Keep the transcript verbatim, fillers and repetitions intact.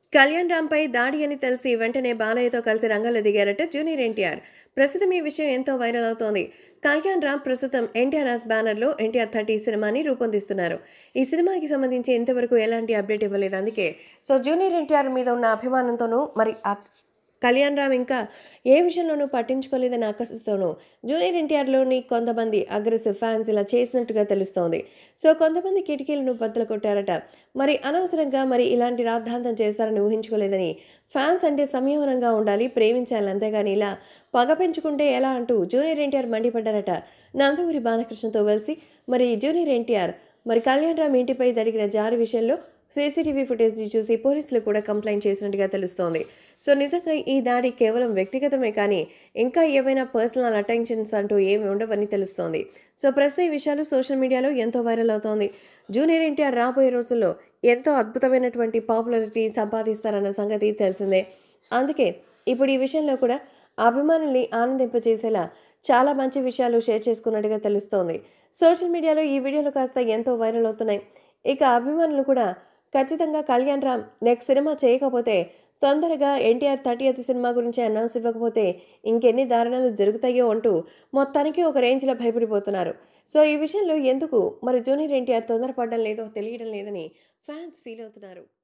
కళ్యాణ్ రామ్‌పై దాడి అని తెలిసి వెంటనే బాలయ్యతో కలిసి రంగంలో దిగారట జూనియర్ ఎన్టీఆర్. ప్రస్తుతం ఈ విషయం ఎంతో వైరల్ అవుతోంది. కళ్యాణ్ రామ్ ప్రస్తుతం ఎన్టీఆర్ బ్యానర్‌లో ఎన్టీఆర్ థర్టీ సినిమాని రూపొందిస్తున్నారు. ఈ సినిమాకి సంబంధించి ఇంతవరకు ఎలాంటి అప్డేట్ ఇవ్వలేదు. అందుకే సో జూనియర్ ఎన్టీఆర్ మీద ఉన్న అభిమానంతోనూ మరి ఆ కళ్యాణ్ రామ్ ఇంకా ఏ విషయంలోనూ పట్టించుకోలేదన్న అక్కసుతోనూ జూనియర్ ఎన్టీఆర్‌లోని కొంతమంది అగ్రెసివ్ ఫ్యాన్స్ ఇలా చేసినట్టుగా తెలుస్తోంది. సో కొంతమంది కిటికీలను బద్దలు కొట్టారట. మరి అనవసరంగా మరి ఇలాంటి రాద్ధాంతం చేస్తారని ఊహించుకోలేదని, ఫ్యాన్స్ అంటే సంయమనంగా ఉండాలి, ప్రేమించాలి అంతేగాని ఇలా పగ పెంచుకుంటే ఎలా అంటూ జూనియర్ ఎన్టీఆర్ మండిపడ్డారట. నందమూరి బాలకృష్ణతో కలిసి మరి జూనియర్ ఎన్టీఆర్ మరి కళ్యాణ్ రామ్ ఇంటిపై జరిగిన జారి విషయంలో సీసీటీవీ ఫుటేజ్‌ని చూసి పోలీసులు కూడా కంప్లెయింట్ చేసినట్టుగా తెలుస్తోంది. సో నిజంగా ఈ దాడి కేవలం వ్యక్తిగతమే కానీ ఇంకా ఏవైనా పర్సనల్ అటెన్షన్స్ అంటూ ఏమి ఉండవని తెలుస్తోంది. సో ప్రస్తుతం ఈ విషయాలు సోషల్ మీడియాలో ఎంతో వైరల్ అవుతోంది. జూనియర్ ఎన్టీఆర్ రాబోయే రోజుల్లో ఎంతో అద్భుతమైనటువంటి పాపులారిటీ సంపాదిస్తారన్న సంగతి తెలిసిందే. అందుకే ఇప్పుడు ఈ విషయంలో కూడా అభిమానుల్ని ఆనందింపజేసేలా చాలా మంచి విషయాలు షేర్ చేసుకున్నట్టుగా తెలుస్తోంది. సోషల్ మీడియాలో ఈ వీడియోలు కాస్త ఎంతో వైరల్ అవుతున్నాయి. ఇక అభిమానులు కూడా ఖచ్చితంగా కళ్యాణ్ రామ్ నెక్స్ట్ సినిమా చేయకపోతే, తొందరగా ఎన్టీఆర్ థర్టీయత్ సినిమా గురించి అనౌన్స్ ఇవ్వకపోతే ఇంకెన్ని దారుణాలు జరుగుతాయో అంటూ మొత్తానికి ఒక రేంజ్‌లో భయపడిపోతున్నారు. సో ఈ విషయంలో ఎందుకు మరి జూనియర్ ఎన్టీఆర్ తొందరపడడం లేదో తెలియడం లేదని ఫ్యాన్స్ ఫీల్ అవుతున్నారు.